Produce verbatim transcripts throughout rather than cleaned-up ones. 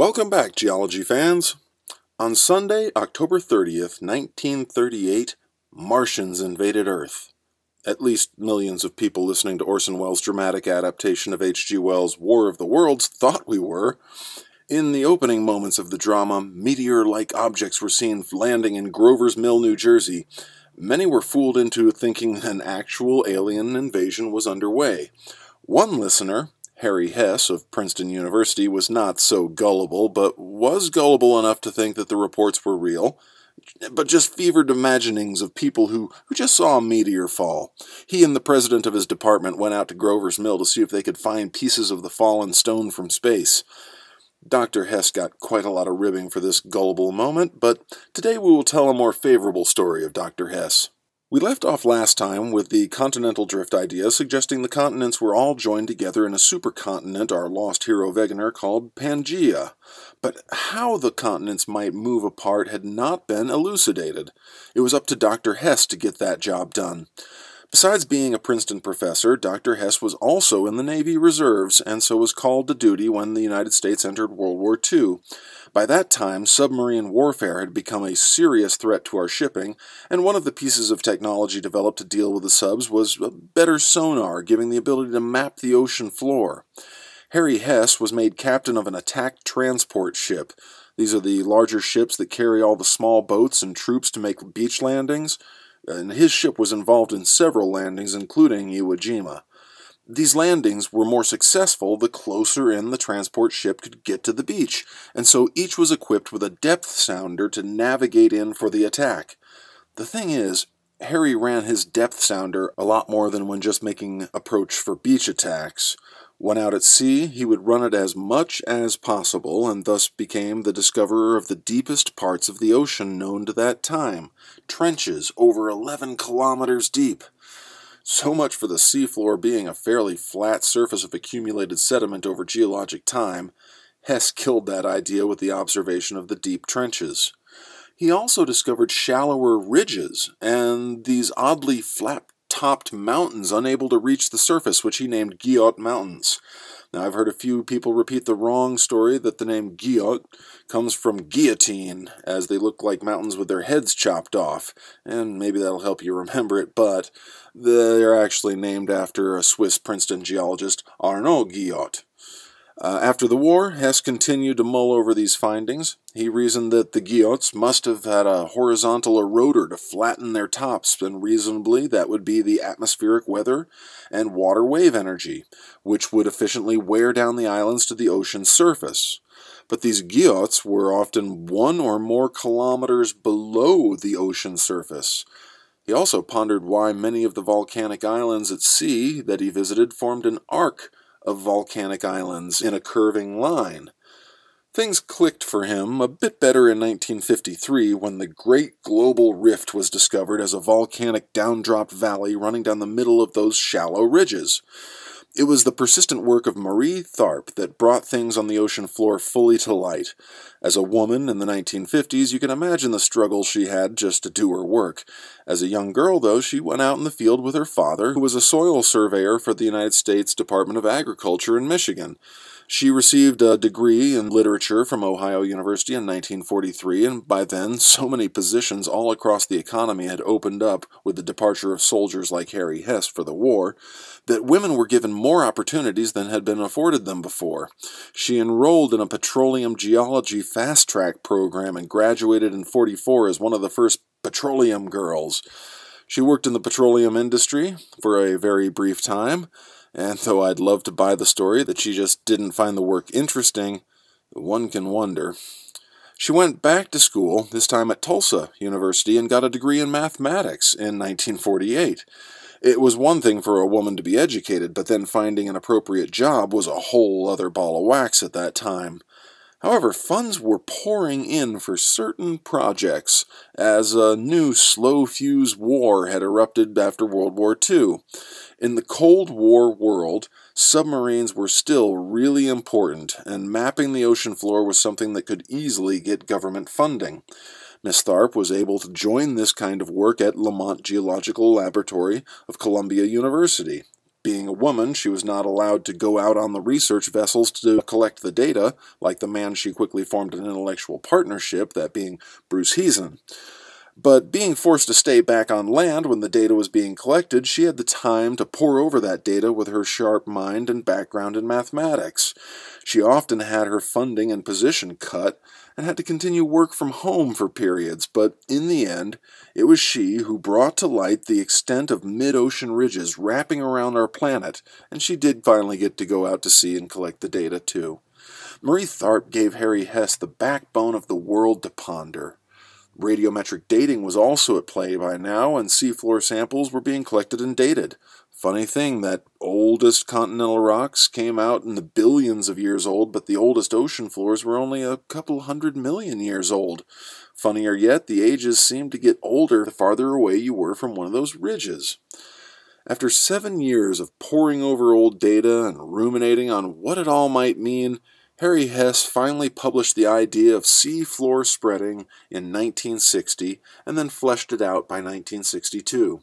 Welcome back, geology fans. On Sunday, October thirtieth, nineteen thirty-eight, Martians invaded Earth. At least millions of people listening to Orson Welles' dramatic adaptation of H G Wells' War of the Worlds thought we were. In the opening moments of the drama, meteor-like objects were seen landing in Grover's Mill, New Jersey. Many were fooled into thinking an actual alien invasion was underway. One listener, Harry Hess of Princeton University, was not so gullible, but was gullible enough to think that the reports were real, but just fevered imaginings of people who, who just saw a meteor fall. He and the president of his department went out to Grover's Mill to see if they could find pieces of the fallen stone from space. Doctor Hess got quite a lot of ribbing for this gullible moment, but today we will tell a more favorable story of Doctor Hess. We left off last time with the continental drift idea, suggesting the continents were all joined together in a supercontinent our lost hero Wegener called Pangaea. But how the continents might move apart had not been elucidated. It was up to Doctor Hess to get that job done. Besides being a Princeton professor, Doctor Hess was also in the Navy Reserves, and so was called to duty when the United States entered World War Two. By that time, submarine warfare had become a serious threat to our shipping, and one of the pieces of technology developed to deal with the subs was a better sonar, giving the ability to map the ocean floor. Harry Hess was made captain of an attack transport ship. These are the larger ships that carry all the small boats and troops to make beach landings, and his ship was involved in several landings, including Iwo Jima. These landings were more successful the closer in the transport ship could get to the beach, and so each was equipped with a depth sounder to navigate in for the attack. The thing is, Harry ran his depth sounder a lot more than when just making approach for beach attacks. When out at sea, he would run it as much as possible, and thus became the discoverer of the deepest parts of the ocean known to that time, trenches over eleven kilometers deep. So much for the seafloor being a fairly flat surface of accumulated sediment over geologic time. Hess killed that idea with the observation of the deep trenches. He also discovered shallower ridges, and these oddly flat-topped mountains unable to reach the surface, which he named Guyot Mountains. Now, I've heard a few people repeat the wrong story that the name Guyot comes from guillotine, as they look like mountains with their heads chopped off, and maybe that'll help you remember it, but they're actually named after a Swiss Princeton geologist, Arnaud Guyot. Uh, after the war, Hess continued to mull over these findings. He reasoned that the Guyots must have had a horizontal eroder to flatten their tops, and reasonably that would be the atmospheric weather and water wave energy, which would efficiently wear down the islands to the ocean surface. But these Guyots were often one or more kilometers below the ocean surface. He also pondered why many of the volcanic islands at sea that he visited formed an arc of volcanic islands in a curving line. Things clicked for him a bit better in nineteen fifty-three when the Great Global Rift was discovered as a volcanic downdropped valley running down the middle of those shallow ridges. It was the persistent work of Marie Tharp that brought things on the ocean floor fully to light. As a woman in the nineteen fifties, you can imagine the struggles she had just to do her work. As a young girl, though, she went out in the field with her father, who was a soil surveyor for the United States Department of Agriculture in Michigan. She received a degree in literature from Ohio University in nineteen forty-three, and by then so many positions all across the economy had opened up with the departure of soldiers like Harry Hess for the war, that women were given more opportunities than had been afforded them before. She enrolled in a petroleum geology fast-track program and graduated in forty-four as one of the first petroleum girls. She worked in the petroleum industry for a very brief time, and though I'd love to buy the story that she just didn't find the work interesting, one can wonder. She went back to school, this time at Tulsa University, and got a degree in mathematics in nineteen forty-eight. It was one thing for a woman to be educated, but then finding an appropriate job was a whole other ball of wax at that time. However, funds were pouring in for certain projects, as a new slow-fuse war had erupted after World War Two. In the Cold War world, submarines were still really important, and mapping the ocean floor was something that could easily get government funding. Miss Tharp was able to join this kind of work at Lamont Geological Laboratory of Columbia University. being a woman, she was not allowed to go out on the research vessels to collect the data, like the man she quickly formed an intellectual partnership, that being Bruce Heezen. But being forced to stay back on land when the data was being collected, she had the time to pore over that data with her sharp mind and background in mathematics. She often had her funding and position cut, and had to continue work from home for periods, but in the end, it was she who brought to light the extent of mid-ocean ridges wrapping around our planet, and she did finally get to go out to sea and collect the data too. Marie Tharp gave Harry Hess the backbone of the world to ponder. Radiometric dating was also at play by now, and seafloor samples were being collected and dated. Funny thing, that oldest continental rocks came out in the billions of years old, but the oldest ocean floors were only a couple hundred million years old. Funnier yet, the ages seemed to get older the farther away you were from one of those ridges. After seven years of poring over old data and ruminating on what it all might mean, Harry Hess finally published the idea of seafloor spreading in nineteen sixty, and then fleshed it out by nineteen sixty-two.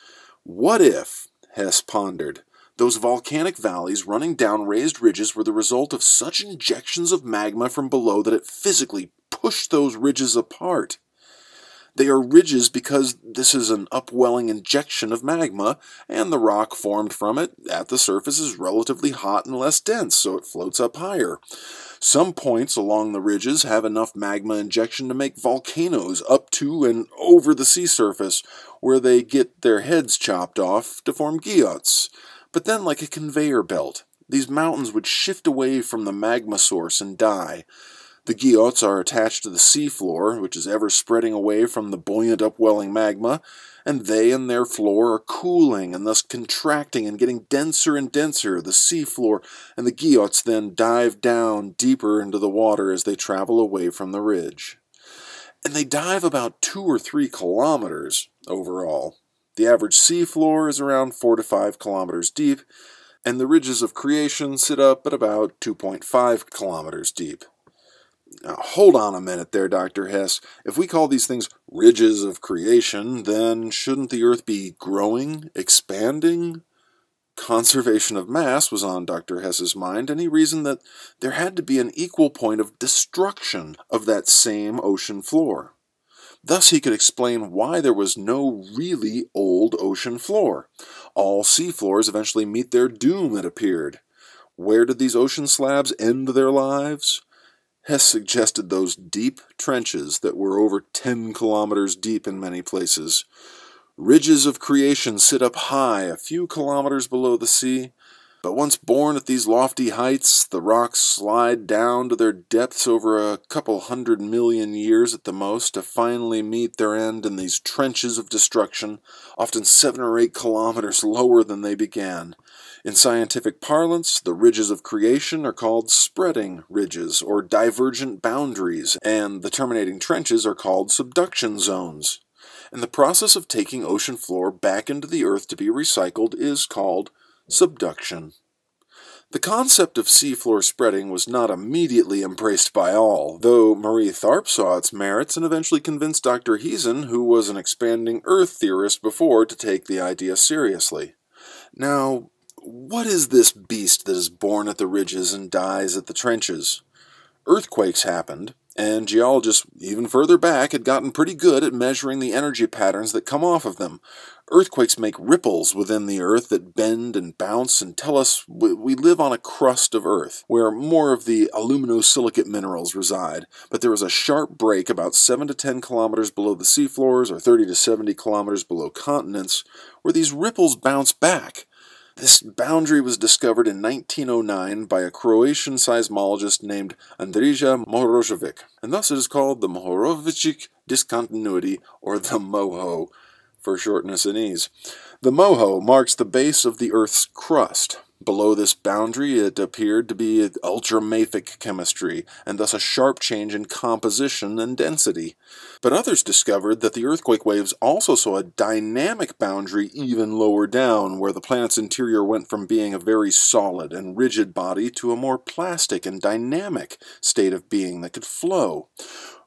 What if, Hess pondered, those volcanic valleys running down raised ridges were the result of such injections of magma from below that it physically pushed those ridges apart? They are ridges because this is an upwelling injection of magma, and the rock formed from it at the surface is relatively hot and less dense, so it floats up higher. Some points along the ridges have enough magma injection to make volcanoes up to and over the sea surface, where they get their heads chopped off to form guyots. But then, like a conveyor belt, these mountains would shift away from the magma source and die. The guyots are attached to the seafloor, which is ever spreading away from the buoyant upwelling magma, and they and their floor are cooling and thus contracting and getting denser and denser, the seafloor, and the guyots then dive down deeper into the water as they travel away from the ridge. And they dive about two or three kilometers overall. The average seafloor is around four to five kilometers deep, and the ridges of creation sit up at about two point five kilometers deep. Now, hold on a minute there, Doctor Hess. If we call these things ridges of creation, then shouldn't the Earth be growing, expanding? Conservation of mass was on Doctor Hess's mind, and he reasoned that there had to be an equal point of destruction of that same ocean floor. Thus he could explain why there was no really old ocean floor. All seafloors eventually meet their doom, it appeared. Where did these ocean slabs end their lives? Hess suggested those deep trenches that were over ten kilometers deep in many places. Ridges of creation sit up high, a few kilometers below the sea, but once born at these lofty heights, the rocks slide down to their depths over a couple hundred million years at the most to finally meet their end in these trenches of destruction, often seven or eight kilometers lower than they began. In scientific parlance, the ridges of creation are called spreading ridges, or divergent boundaries, and the terminating trenches are called subduction zones. And the process of taking ocean floor back into the earth to be recycled is called subduction. The concept of seafloor spreading was not immediately embraced by all, though Marie Tharp saw its merits and eventually convinced Doctor Heezen, who was an expanding Earth theorist before, to take the idea seriously. Now, what is this beast that is born at the ridges and dies at the trenches? Earthquakes happened, and geologists even further back had gotten pretty good at measuring the energy patterns that come off of them. Earthquakes make ripples within the earth that bend and bounce and tell us we live on a crust of earth, where more of the aluminosilicate minerals reside, but there is a sharp break about seven to ten kilometers below the seafloors or thirty to seventy kilometers below continents, where these ripples bounce back. This boundary was discovered in nineteen oh nine by a Croatian seismologist named Andrija Mohorovic, and thus it is called the Mohorovic discontinuity, or the MOHO, for shortness and ease. The MOHO marks the base of the Earth's crust. Below this boundary it appeared to be ultramafic chemistry, and thus a sharp change in composition and density. But others discovered that the earthquake waves also saw a dynamic boundary even lower down, where the planet's interior went from being a very solid and rigid body to a more plastic and dynamic state of being that could flow.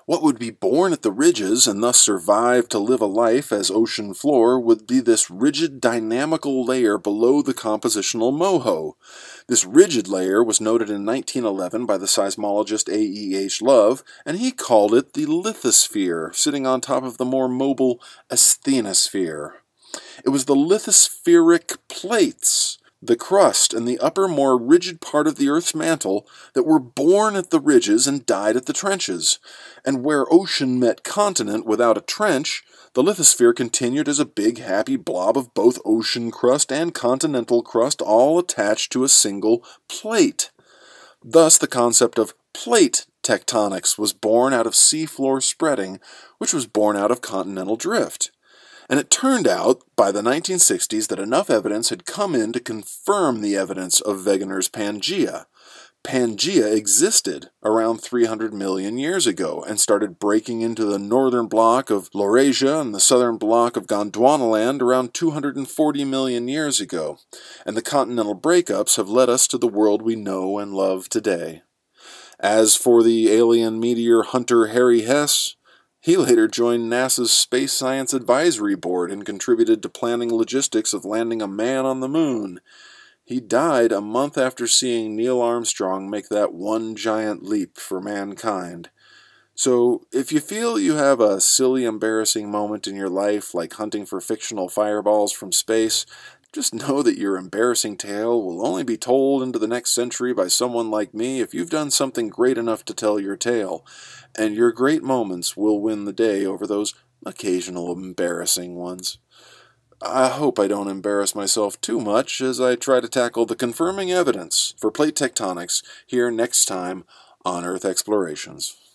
What would be born at the ridges and thus survive to live a life as ocean floor would be this rigid dynamical layer below the compositional moho. This rigid layer was noted in nineteen eleven by the seismologist A E H Love, and he called it the lithosphere, sitting on top of the more mobile asthenosphere. It was the lithospheric plates, the crust and the upper, more rigid part of the Earth's mantle, that were born at the ridges and died at the trenches. And where ocean met continent without a trench, the lithosphere continued as a big happy blob of both ocean crust and continental crust, all attached to a single plate. Thus the concept of plate tectonics was born out of seafloor spreading, which was born out of continental drift. And it turned out, by the nineteen sixties, that enough evidence had come in to confirm the evidence of Wegener's Pangea. Pangea existed around three hundred million years ago and started breaking into the northern block of Laurasia and the southern block of Gondwanaland around two hundred forty million years ago. And the continental breakups have led us to the world we know and love today. As for the alien meteor hunter Harry Hess, he later joined NASA's Space Science Advisory Board and contributed to planning logistics of landing a man on the moon. He died a month after seeing Neil Armstrong make that one giant leap for mankind. So, if you feel you have a silly, embarrassing moment in your life, like hunting for fictional fireballs from space, just know that your embarrassing tale will only be told into the next century by someone like me if you've done something great enough to tell your tale, and your great moments will win the day over those occasional embarrassing ones. I hope I don't embarrass myself too much as I try to tackle the confirming evidence for plate tectonics here next time on Earth Explorations.